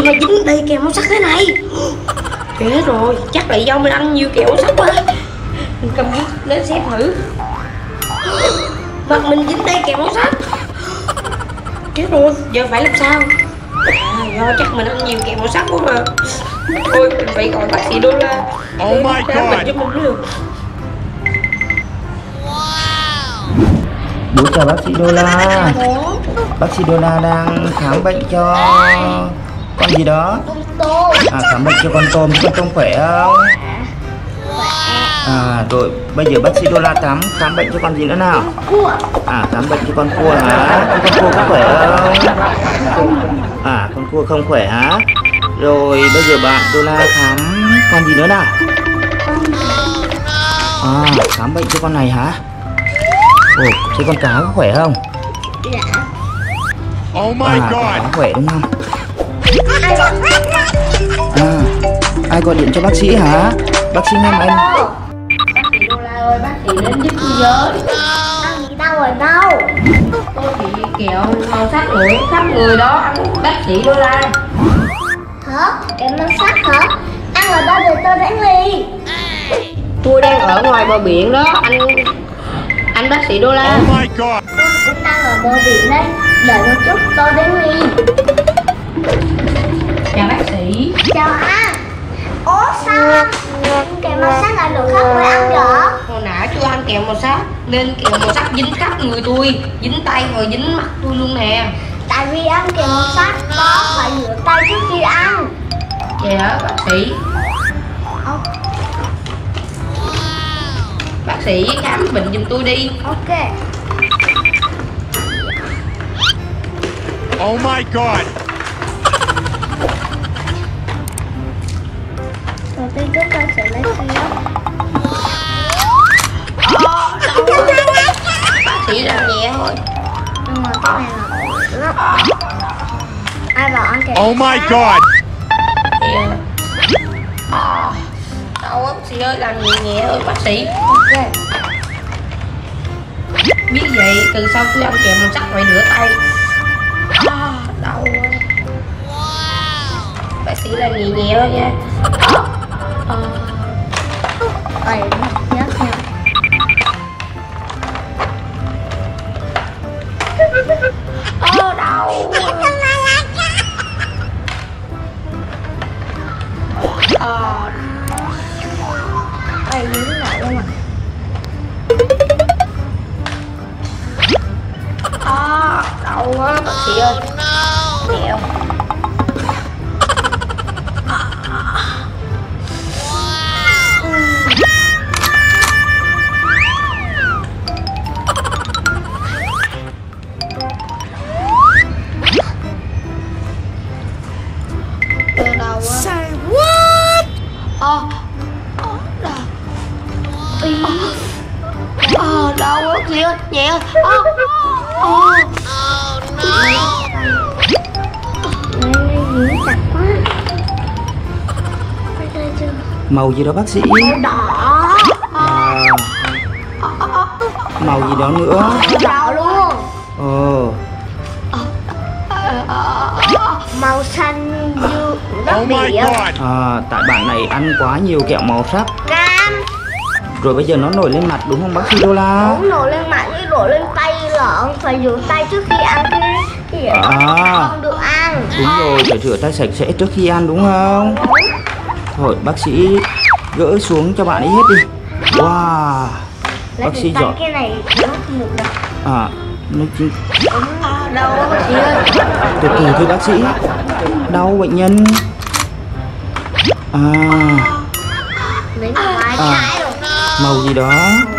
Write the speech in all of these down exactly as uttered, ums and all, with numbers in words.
mà dính đầy kẹo màu sắc thế này? Chết rồi, chắc là do mình ăn nhiều kẹo màu sắc quá. Mình cầm bút lên xem thử. Mặt mình dính đầy kẹo màu sắc. Chết rồi, giờ phải làm sao? À, do chắc mình ăn nhiều kẹo màu sắc quá mà. Thôi mình phải gọi bác sĩ Đô La. Oh my God. Mình cho mình mới được. Bố chào bác sĩ Đô La. Bác sĩ Đô La đang khám bệnh cho con gì đó? À, khám bệnh cho con tôm. Con tôm khỏe không? À rồi, bây giờ bác sĩ Đô La khám khám bệnh cho con gì nữa nào? À, khám bệnh cho con cua hả? Con cua có khỏe không? À, con cua không khỏe hả? Rồi bây giờ bạn Đô La khám con gì nữa nào? À, khám bệnh cho con này hả? Ồ, thế con cá có khỏe không? Dạ. Oh my à, God. Con cá khỏe đúng không? À, ai gọi điện cho bác sĩ hả? Bác sĩ Nam Anh. Bác sĩ Đô La ơi, bác sĩ đến giúp tôi với. Ăn gì đâu rồi đâu? Tôi bị kẹo màu sắc nổi khắp người đó, ăn bác sĩ Đô La. Hả? Kẹo màu sắc hả? Ăn ở đâu rồi tôi đánh ly? Tôi đang ở ngoài bờ biển đó, anh anh bác sĩ Đô La. Oh my God. Tôi cũng đang ở bờ biển đây. Đợi một chút tôi đánh ly. Chào bác sĩ. Chào anh. Ủa sao anh? Kẹo màu sắc lại được không phải ăn vậy? Hồi nãy tôi ăn kẹo màu sắc nên kẹo màu sắc dính khắp người tôi, dính tay rồi dính mặt tôi luôn nè. Tại vì ăn kẹo màu sắc có phải rửa tay trước khi ăn. Dạ bác sĩ. Bác sĩ khám bệnh giùm tôi đi. Ok. Oh my God. Đầu tiên chúng ta sẽ lấy kia. Bác sĩ làm nhẹ thôi. Nhưng mà cái này là lắm. Ai bảo ăn kẹo Oh màu my sắc? God. Dạ. À, đau quá bác sĩ ơi, làm nhẹ nhẹ thôi bác sĩ. Ok. Biết vậy từ sau tôi ăn kẹo màu sắc phải rửa tay. À, đau quá. Bác sĩ làm nhẹ nhẹ thôi nha. À, Đây, nhớ nha. à, đau quá. À, Đây, dính lại luôn mà. à, đau quá bác sĩ ơi. Nhẹ không? Đau quá. Say what? Ờ, ờ, đau. Ý. Ờ, đau quá chị ơi, nhẹ ơi. Ờ, ờ. Đây, dính chặt quá. Đây, đây chưa? Màu gì đó bác sĩ? Đỏ. À, màu gì đó nữa? Đỏ luôn. Ồ, Màu xanh như đất Oh my biển. God. à, tại bạn này ăn quá nhiều kẹo màu sắc. Cam. Rồi bây giờ nó nổi lên mặt đúng không bác sĩ Đô La? Cũng nổi lên mặt với nổi lên tay lợn. Phải rửa tay trước khi ăn cái cái gì đó. À. Không được ăn. Đúng rồi, phải rửa tay sạch sẽ trước khi ăn đúng không? Thôi bác sĩ gỡ xuống cho bạn ấy hết đi. Wow, Lấy bác từ sĩ tay giỏi. cái này nó không được đâu. À, nó chỉ... À, đau quá bác sĩ ơi. Từ từ thôi bác sĩ. Đau bệnh nhân. À, Lấy ngoài À. trái rồi. màu gì đó?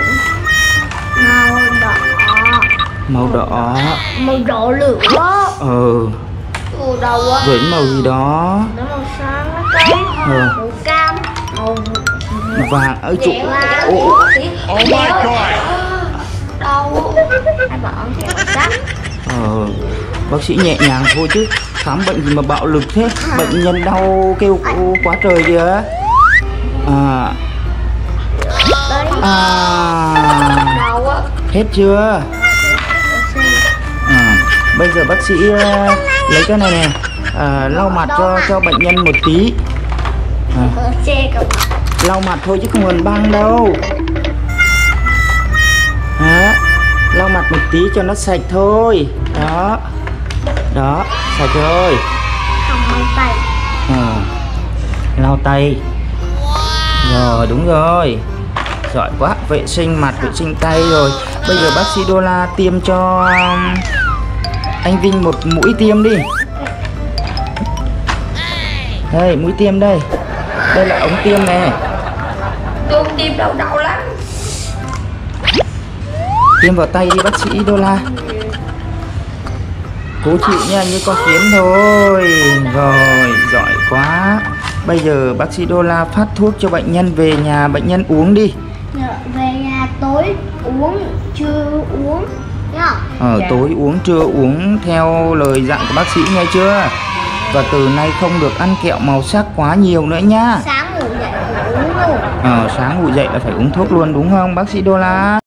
Màu đỏ. Màu đỏ. Màu đỏ lửa. Ờ, Ồ, đau quá. rồi màu gì đó? Nó màu sáng nó cây. Ờ. Màu cam. Màu Vàng. Ơi chủ. Nhẹ quá. Ồ, Bác sĩ. Oh my God. Đau. ai bảo ăn kẹo sắc. Ờ, bác sĩ nhẹ nhàng thôi chứ khám bệnh gì mà bạo lực thế. Bệnh nhân đau kêu ô, quá trời kìa. À, Đây. à, Đau quá. hết chưa? À, bây giờ bác sĩ uh, lấy cái này nè. à, lau mặt cho cho bệnh nhân một tí. À, Chê cả mặt. lau mặt thôi chứ không cần băng đâu. Đó, lau mặt một tí cho nó sạch thôi. Đó, đó, sạch rồi. Không mang tay. À, lau tay. Rồi, đúng rồi. Giỏi quá, vệ sinh mặt, vệ sinh tay rồi. Bây giờ bác sĩ Đô La tiêm cho anh Vinh một mũi tiêm đi. Đây, mũi tiêm đây. Đây là ống tiêm nè. Tôi tim đau đau lắm. Tiêm vào tay đi bác sĩ Đô La. Cố chịu nha, như con kiến thôi. Rồi, giỏi quá. Bây giờ bác sĩ Đô La phát thuốc cho bệnh nhân, về nhà bệnh nhân uống đi. Về nhà tối uống, trưa uống nhá. Ờ, tối uống, trưa uống theo lời dặn của bác sĩ nghe chưa? Và từ nay không được ăn kẹo màu sắc quá nhiều nữa nhá. Sáng ngủ dậy uống luôn. Ờ, sáng ngủ dậy là phải uống thuốc luôn đúng không bác sĩ Đô La?